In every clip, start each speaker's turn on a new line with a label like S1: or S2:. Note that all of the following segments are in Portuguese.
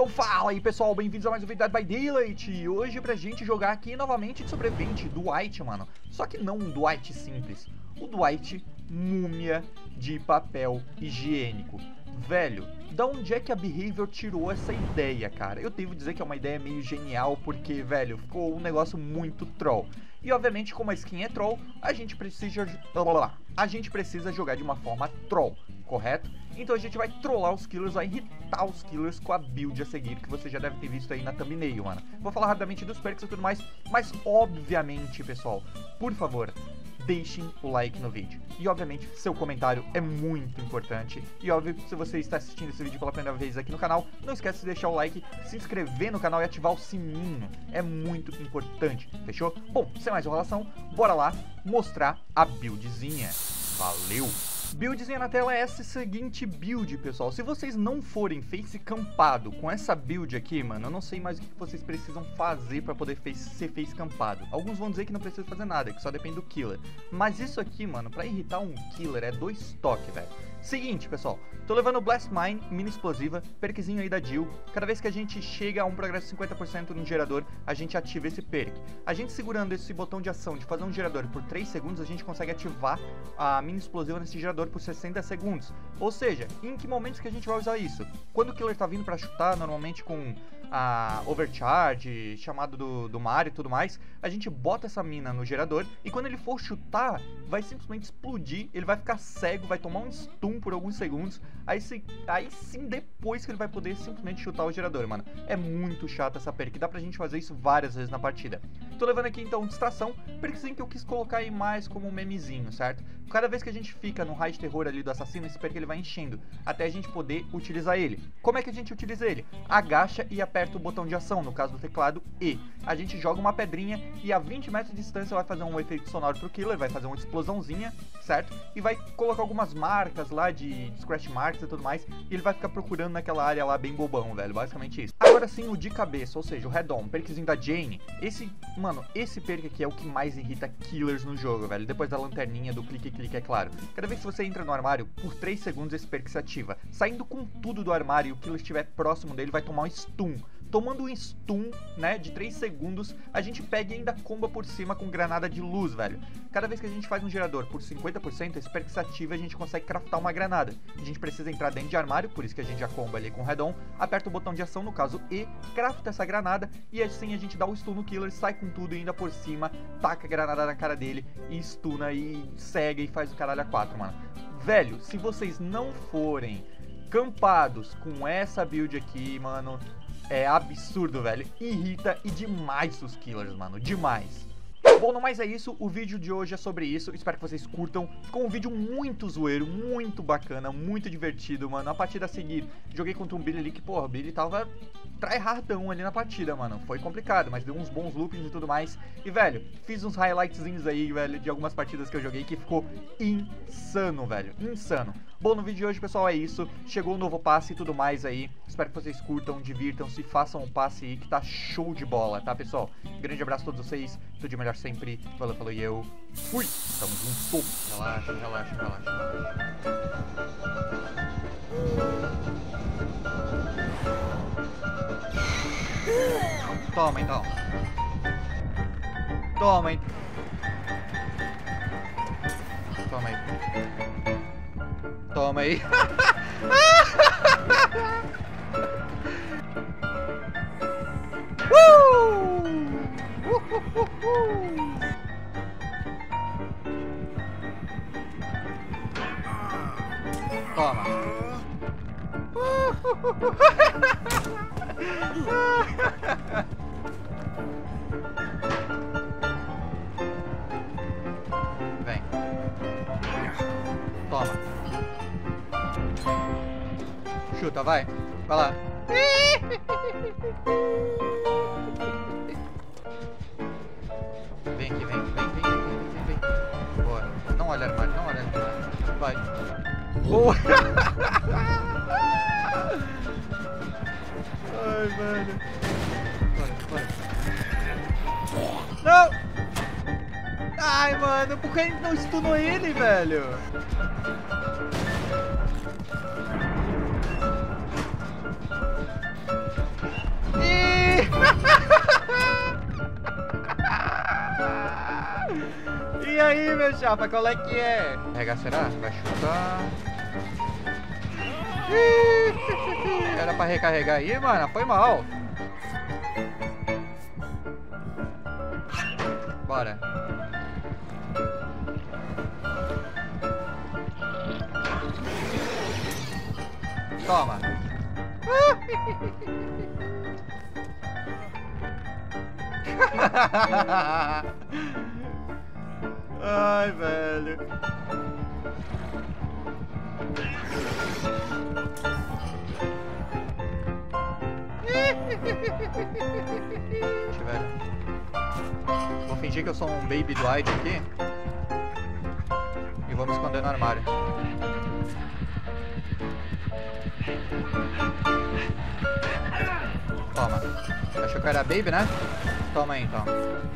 S1: Então fala aí pessoal, bem-vindos a mais um vídeo by Daylight. E hoje pra gente jogar aqui novamente de sobrevivente, Dwight, mano. Só que não um Dwight simples, o Dwight múmia de papel higiênico. Velho, da onde é que a Behavior tirou essa ideia, cara? Eu devo dizer que é uma ideia meio genial, porque, velho, ficou um negócio muito troll. E obviamente, como a skin é troll, a gente precisa jogar de uma forma troll, correto? Então a gente vai trollar os killers, vai irritar os killers com a build a seguir, que você já deve ter visto aí na thumbnail, mano. Vou falar rapidamente dos perks e tudo mais, mas obviamente, pessoal, por favor, deixem o like no vídeo. E obviamente, seu comentário é muito importante. E óbvio, se você está assistindo esse vídeo pela primeira vez aqui no canal, não esquece de deixar o like, se inscrever no canal e ativar o sininho. É muito importante, fechou? Bom, sem mais enrolação, bora lá mostrar a buildzinha. Valeu! Buildzinha na tela é essa seguinte build, pessoal. Se vocês não forem face campado com essa build aqui, mano, eu não sei mais o que vocês precisam fazer pra poder ser face campado. Alguns vão dizer que não precisa fazer nada, que só depende do killer. Mas isso aqui, mano, pra irritar um killer é 2 toques, velho. Seguinte, pessoal, tô levando o Blast Mine, mini explosiva, perkzinho aí da Jill. Cada vez que a gente chega a um progresso de 50% no gerador, a gente ativa esse perk. A gente segurando esse botão de ação de fazer um gerador por 3 segundos, a gente consegue ativar a mini explosiva nesse gerador por 60 segundos. Ou seja, em que momentos que a gente vai usar isso? Quando o killer tá vindo pra chutar, normalmente com a overcharge, chamado do Mario e tudo mais, a gente bota essa mina no gerador e quando ele for chutar, vai simplesmente explodir, ele vai ficar cego, vai tomar um stun por alguns segundos, aí sim depois que ele vai poder simplesmente chutar o gerador, mano. É muito chato essa perk, dá pra gente fazer isso várias vezes na partida. Tô levando aqui então distração, perkzinho que eu quis colocar aí mais como um memezinho, certo? Cada vez que a gente fica no raio de terror ali do assassino, esse perk ele vai enchendo, até a gente poder utilizar ele. Como é que a gente utiliza ele? Agacha e aperta o botão de ação, no caso do teclado E. A gente joga uma pedrinha e a 20 metros de distância vai fazer um efeito sonoro pro killer, vai fazer uma explosãozinha, certo? E vai colocar algumas marcas lá de scratch marks e tudo mais, e ele vai ficar procurando naquela área lá bem bobão, velho, basicamente isso. Agora sim o de cabeça, ou seja, o head-on, perkzinho da Jane. Esse perk aqui é o que mais irrita killers no jogo, velho, depois da lanterninha, do clique-clique, é claro. Cada vez que você entra no armário, por 3 segundos esse perk se ativa. Saindo com tudo do armário e o killer estiver próximo dele, vai tomar um stun. Tomando um stun, né, de 3 segundos, a gente pega e ainda comba por cima com granada de luz, velho. Cada vez que a gente faz um gerador por 50%, esse perk se ativa e a gente consegue craftar uma granada. A gente precisa entrar dentro de armário, por isso que a gente já comba ali com o head-on, aperta o botão de ação, no caso E, crafta essa granada e assim a gente dá o stun no killer, sai com tudo e ainda por cima, taca a granada na cara dele e stuna e cega e faz o caralho a 4, mano. Velho, se vocês não forem campados com essa build aqui, mano, é absurdo, velho. Irrita e demais os killers, mano. Demais. Bom, no mais é isso, o vídeo de hoje é sobre isso, espero que vocês curtam. Ficou um vídeo muito zoeiro, muito bacana, muito divertido, mano. A partida a seguir, joguei contra um Billy ali que, porra, o Billy tava tryhardão ali na partida, mano. Foi complicado, mas deu uns bons loopings e tudo mais. E, velho, fiz uns highlightzinhos aí, velho, de algumas partidas que eu joguei que ficou insano, velho, insano. Bom, no vídeo de hoje, pessoal, é isso. Chegou o novo passe e tudo mais aí. Espero que vocês curtam, divirtam-se, façam um passe aí que tá show de bola, tá, pessoal? Grande abraço a todos vocês, tudo de melhor sempre. Valeu, falou e eu fui! Tamo junto! Relaxa, relaxa, relaxa. Toma, então. Toma, então. Toma aí. Toma aí. Toma. Vem. Toma. Chuta, vai. Vai lá. Vem aqui, vem. Boa. Não olha armário, não olha armário. Vai. Boa. Ai, mano. Bora. Não! Ai, mano, por que a gente não stunou ele, velho? aí, meu chapa, qual é que é? Carregar, será? Vai chutar. Era pra recarregar aí, mano. Foi mal. Bora. Toma. Ai, velho. Velho. Vou fingir que eu sou um baby Dwight aqui. E vou me esconder no armário. Toma. Achou que era baby, né? Toma aí, então.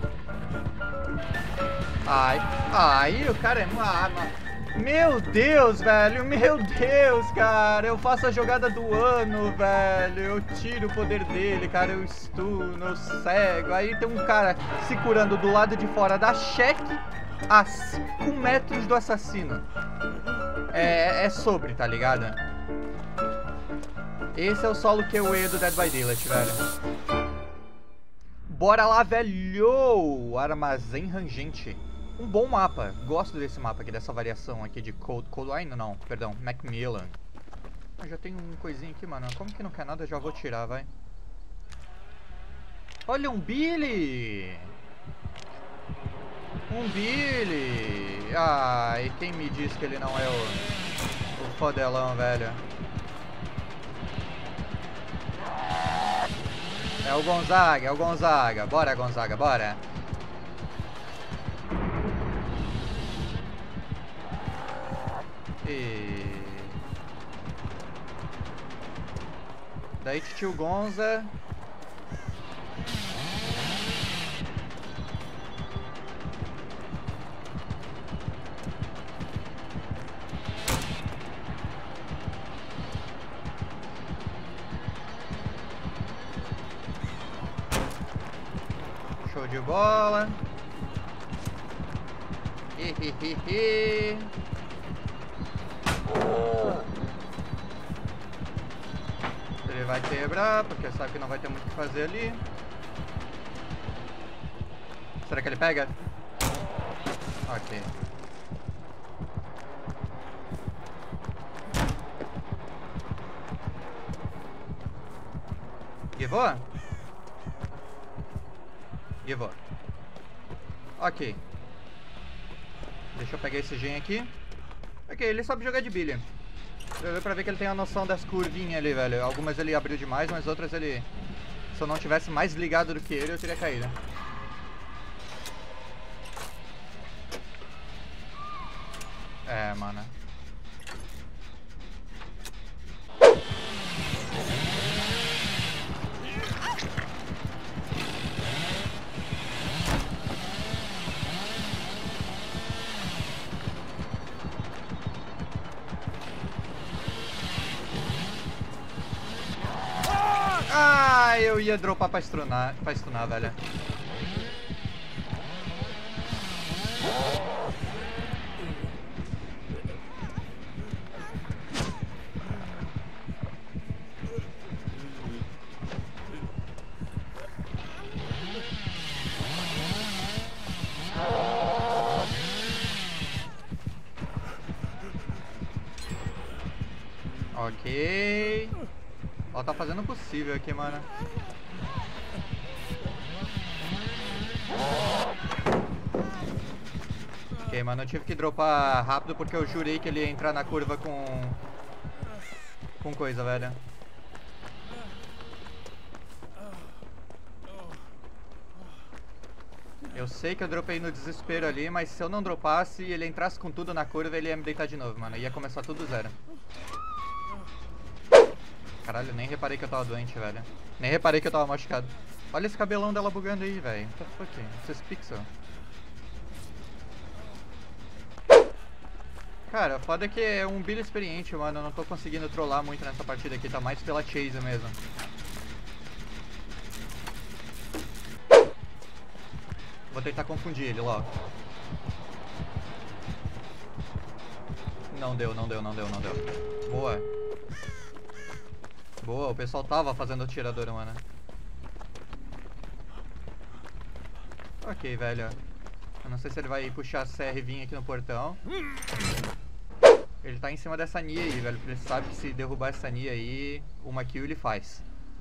S1: Ai, o cara é uma arma. Meu Deus, velho. Meu Deus, cara. Eu faço a jogada do ano, velho. Eu tiro o poder dele, cara. Eu stuno, eu cego. Aí tem um cara se curando do lado de fora da cheque a 5 metros do assassino. É sobre, tá ligado? Esse é o solo que eu erro do Dead by Daylight, velho. Bora lá, velho! Armazém rangente. Um bom mapa. Gosto desse mapa aqui, dessa variação aqui de Cold Wine, não, perdão, Macmillan. Ah, já tem um coisinho aqui, mano. Como que não quer nada, eu já vou tirar, vai. Olha, um Billy! Um Billy! Ah, e quem me diz que ele não é o fodelão, velho? É o Gonzaga, é o Gonzaga. Bora, Gonzaga, bora. E... daí tio Gonza. Show de bola. Ele vai quebrar, porque sabe que não vai ter muito o que fazer ali. Será que ele pega? Ok. Givou? Givou. Ok. Deixa eu pegar esse gen aqui. Ok, ele sabe jogar de Billy. Deu pra ver que ele tem a noção das curvinhas ali, velho. Algumas ele abriu demais, mas outras ele... se eu não tivesse mais ligado do que ele, eu teria caído. É, mano. Ah, eu ia dropar pra stunar, velho. Ok. Ó, tá fazendo o possível aqui, mano. Ok, mano, eu tive que dropar rápido porque eu jurei que ele ia entrar na curva com coisa, velho. Eu sei que eu dropei no desespero ali, mas se eu não dropasse e ele entrasse com tudo na curva, ele ia me deitar de novo, mano. Ia começar tudo zero. Caralho, nem reparei que eu tava doente, velho. Nem reparei que eu tava machucado. Olha esse cabelão dela bugando aí, velho. What the fuck? Esses pixels. Cara, foda que é um Billy experiente, mano. Eu não tô conseguindo trollar muito nessa partida aqui. Tá mais pela chase mesmo. Vou tentar confundir ele, lá. Não deu. Boa. Boa, o pessoal tava fazendo o tirador, mano. Ok, velho. Eu não sei se ele vai puxar a serra e vir aqui no portão. Ele tá em cima dessa Nia aí, velho. Porque ele sabe que se derrubar essa Nia aí, uma kill ele faz.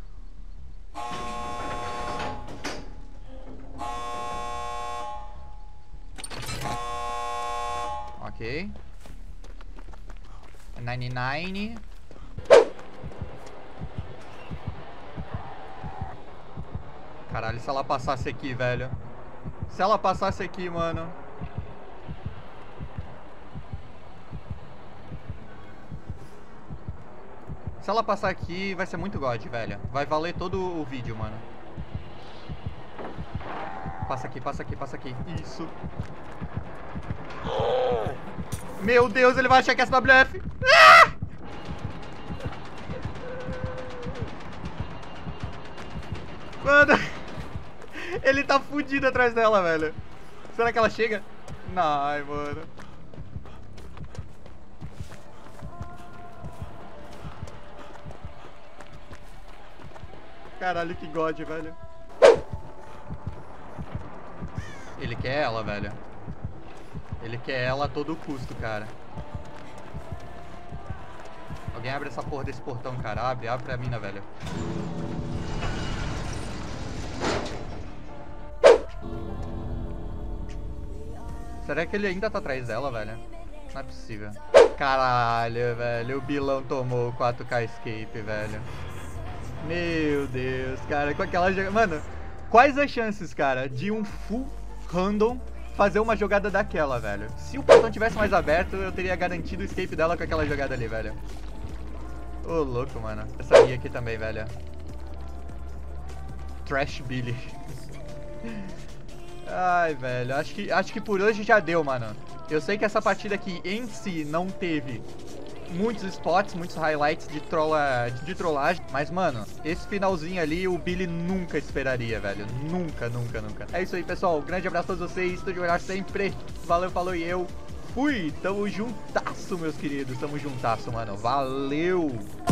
S1: Ok. 99. Caralho, se ela passasse aqui, velho. Se ela passasse aqui, mano. Se ela passar aqui, vai ser muito God, velho. Vai valer todo o vídeo, mano. Passa aqui. Isso. Meu Deus, ele vai achar que é SWF. Ah! Mano, ele tá fudido atrás dela, velho. Será que ela chega? Não, ai, mano. Caralho, que God, velho. Ele quer ela, velho. Ele quer ela a todo custo, cara. Alguém abre essa porra desse portão, cara. Abre pra mina, velho. Será que ele ainda tá atrás dela, velho? Não é possível. Caralho, velho. O Bilão tomou o 4K escape, velho. Meu Deus, cara. Com aquela jogada... Mano, quais as chances, cara, de um full random fazer uma jogada daquela, velho? Se o portão tivesse mais aberto, eu teria garantido o escape dela com aquela jogada ali, velho. Ô, louco, mano. Essa minha aqui também, velho. Trash Billy. Ai, velho. Acho que por hoje já deu, mano. Eu sei que essa partida aqui em si não teve muitos spots, muitos highlights de trollagem. Mas, mano, esse finalzinho ali o Billy nunca esperaria, velho. Nunca. É isso aí, pessoal. grande abraço a todos vocês. Tô de olhar sempre. Valeu, falou e eu fui. Tamo juntasso, meus queridos. Tamo juntasso, mano. Valeu!